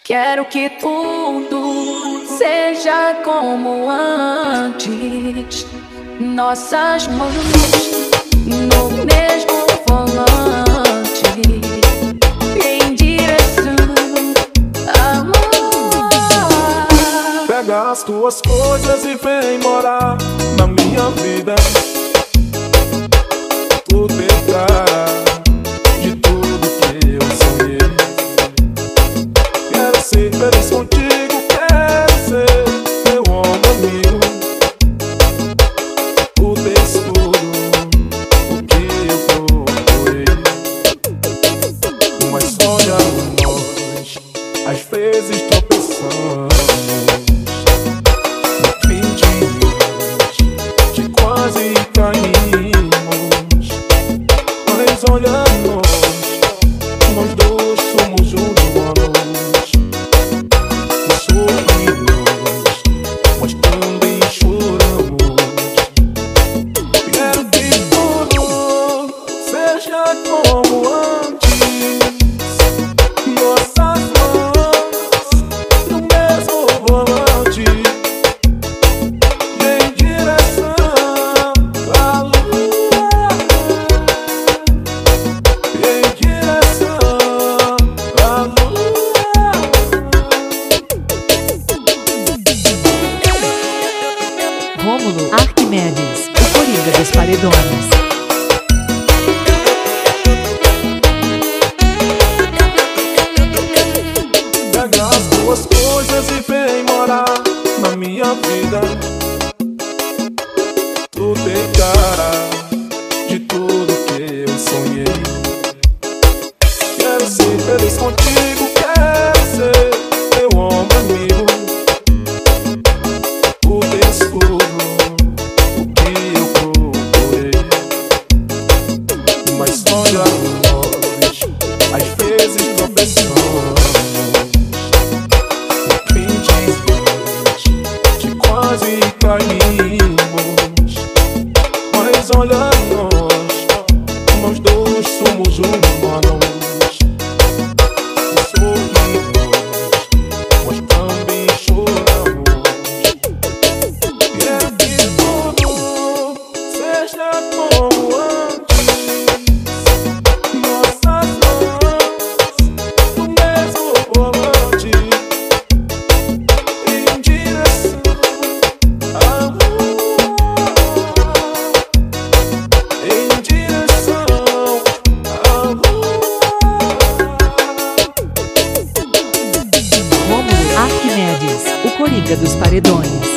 Quero que tudo seja como antes. Nossas mãos no mesmo volante, em direção amor. Pega as tuas coisas e vem morar na minha vida. Tu terás de tudo que eu sonhei. Quero ser feliz contigo, quero ser teu ombro amigo. Tu tens tudo o que eu procurei. Mas olha nós, às vezes tropeçamos. No fim de quase caímos. Mas olha nós dois somos humanos. Sorrimos, mas também choramos. Quero que tudo seja como antes. Nossas mãos no mesmo volante, em direção à lua, em direção à lua. Rômulo Arquimedes, o Coringa dos Paredões. Pega as tuas coisas e vem morar na minha vida. Tu terás de tudo que eu sonhei. Quero ser feliz contigo, quero ser teu ombro amigo. Tu tens tudo o que eu procurei. Mas olha nós, às vezes tropeçamos. No fim de quase caímos. Mas olha nós dois somos humanos. Sorrimos, mas também choramos. Quero que tudo seja como antes. Nossas mãos no mesmo volante, em direção à lua, em direção à lua. Rômulo Arquimedes, o Coringa dos Paredões.